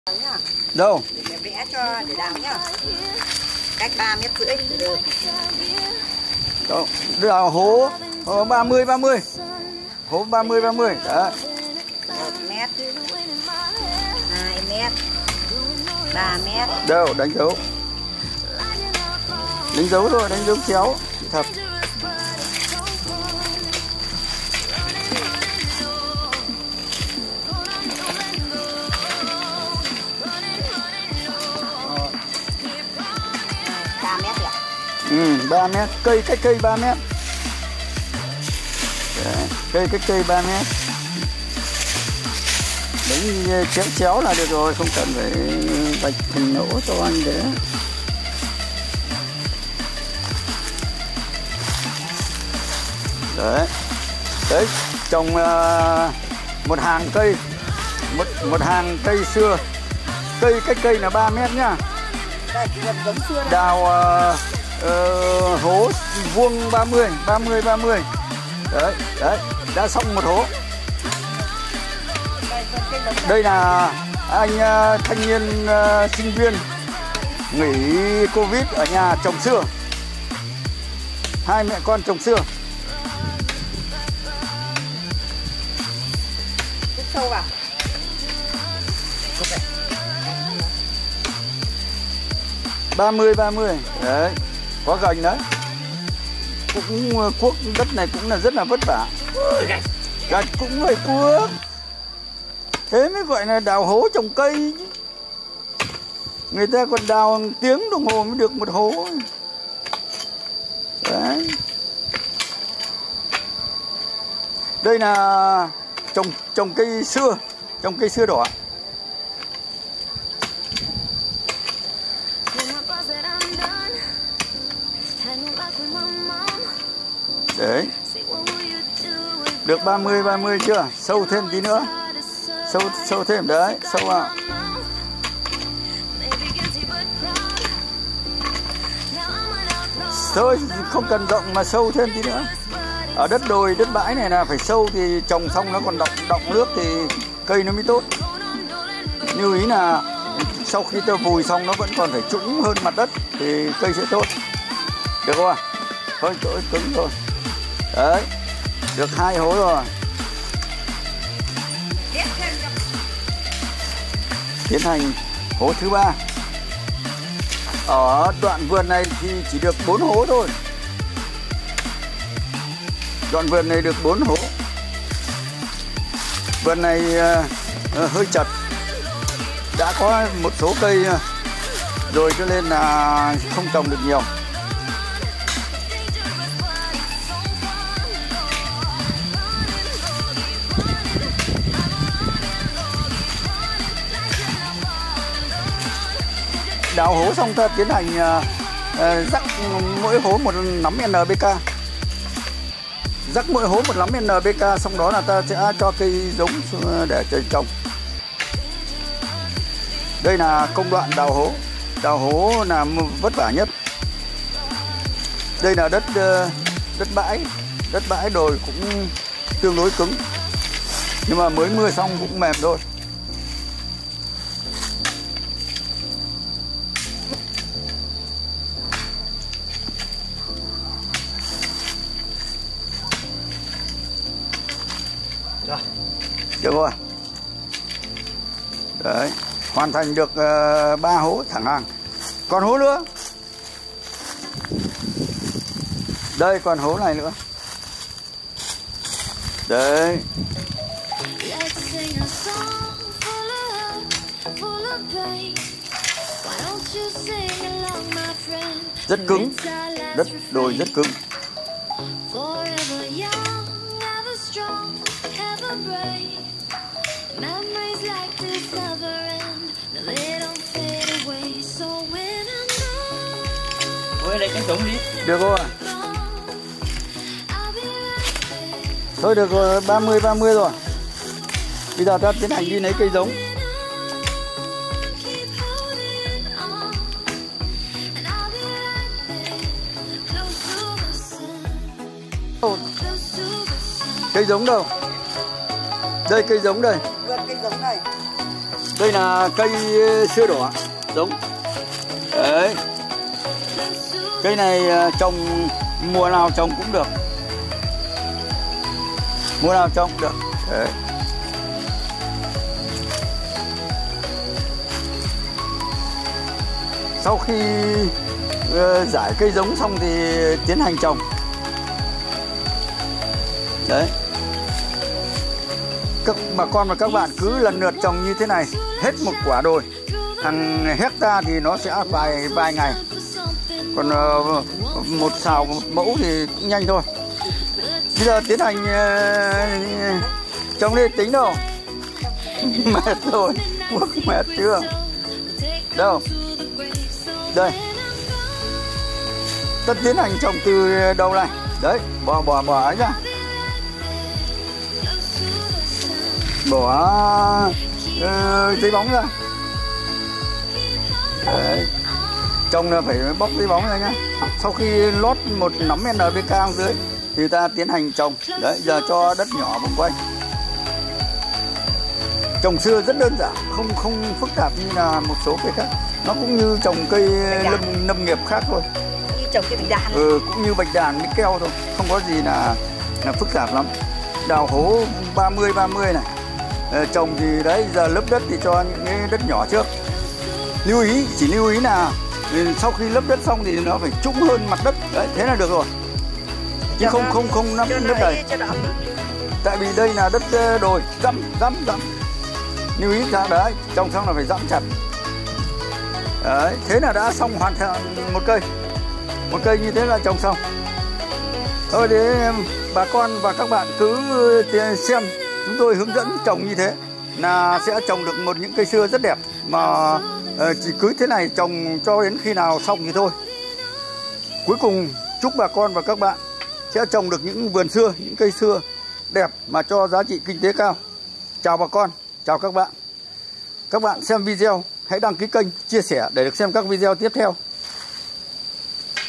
Đâu? Để vẽ cho để đào nhá. Cách 3,5 mét được. Đâu? Đào hố 30. Hố 30. Đấy. 1 mét. 2 mét. 3 mét. Đâu, đánh dấu. Đánh dấu thôi, đánh dấu chéo. Thật. Ừ, 3 mét, cây cách cây 3 mét. Đấy, cây cách cây 3 mét. Đánh chéo là được rồi, không cần phải vạch thành nỗ cho anh đấy. Đấy, đấy, trồng một hàng cây, một hàng cây xưa, cây cách cây là 3 mét nhá. Đào hố vuông 30. Đấy, đã xong một hố. Đây là anh thanh niên sinh viên nghỉ Covid ở nhà trồng sưa. Hai mẹ con trồng sưa. Rất sâu vào. ba mươi. Đấy, có gành đấy. Cũng cuốc đất này cũng là rất là vất vả. Gạch cũng phải cuốc. Thế mới gọi là đào hố trồng cây. Người ta còn đào tiếng đồng hồ mới được một hố. Đấy. Đây là trồng cây sưa, trồng cây sưa đỏ. Đấy. Được 30 chưa? Sâu thêm tí nữa. Sâu thêm đấy, sâu vào. Thôi không cần rộng mà sâu thêm tí nữa. Ở đất đồi, đất bãi này là phải sâu thì trồng xong nó còn đọng nước thì cây nó mới tốt. Như ý là sau khi tôi vùi xong nó vẫn còn phải trũng hơn mặt đất thì cây sẽ tốt. Được không? Hơi cứng rồi. Đấy. Được 2 hố rồi. Tiến hành hố thứ 3. Ở đoạn vườn này thì chỉ được 4 hố thôi. Đoạn vườn này được 4 hố. Vườn này hơi chật. Đã có một số cây rồi cho nên là không trồng được nhiều. Đào hố xong ta tiến hành rắc mỗi hố một nắm NPK. Rắc mỗi hố một nắm NPK, xong đó là ta sẽ cho cây giống để cây trồng. Đây là công đoạn đào hố. Đào hố là vất vả nhất. Đây là đất bãi đồi cũng tương đối cứng. Nhưng mà mới mưa xong cũng mềm thôi. Được rồi. Đấy, hoàn thành được 3 hố thẳng hàng. Còn hố nữa. Đây còn hố này nữa. Đấy. Rất cứng. Đất đồi rất cứng. Lấy cái giống đi. Được rồi. Thôi được rồi, 30 rồi. Bây giờ ta tiến hành đi lấy cây giống. Cây giống đâu? Đây cây giống đây. Vượt cây giống này. Đây là cây sưa đỏ giống. Đấy. Cây này trồng mùa nào trồng cũng được. Mùa nào trồng cũng được. Đấy. Sau khi giải cây giống xong thì tiến hành trồng. Đấy. Các bà con và các bạn cứ lần lượt trồng như thế này, hết một quả đồi, hàng hecta thì nó sẽ vài ngày. Còn một xào một mẫu thì cũng nhanh thôi. Bây giờ tiến hành trồng đi, tính đâu. Mệt rồi, quốc mệt chưa? Đâu? Đây. Ta tiến hành trồng từ đầu này. Đấy, bỏ ấy ra. Bỏ giấy bóng ra. Đấy. Trồng là phải bóc giấy bóng ra nhá. Sau khi lót một nắm NPK ở dưới thì ta tiến hành trồng. Đấy, giờ cho đất nhỏ vòng quanh. Trồng sưa rất đơn giản, không phức tạp như là một số cây khác. Nó cũng như trồng cây lâm nghiệp khác thôi. Như trồng cây bạch đàn. Cũng như bạch đàn với keo thôi, không có gì là phức tạp lắm. Đào hố 30-30 này. Trồng thì đấy, giờ lấp đất thì cho những cái đất nhỏ trước. Chỉ lưu ý là sau khi lấp đất xong thì nó phải trũng hơn mặt đất. Đấy, thế là được rồi. Chứ không nắp đất đầy. Tại vì đây là đất đồi, dẫm. Lưu ý ra đấy, trồng xong là phải dẫm chặt. Đấy, thế là đã xong hoàn thành một cây. Một cây như thế là trồng xong. Thôi để bà con và các bạn cứ xem chúng tôi hướng dẫn trồng như thế là sẽ trồng được những cây sưa rất đẹp. Mà chỉ cứ thế này trồng cho đến khi nào xong thì thôi. Cuối cùng chúc bà con và các bạn sẽ trồng được những vườn sưa, những cây sưa đẹp mà cho giá trị kinh tế cao. Chào bà con, chào các bạn. Các bạn xem video hãy đăng ký kênh, chia sẻ để được xem các video tiếp theo.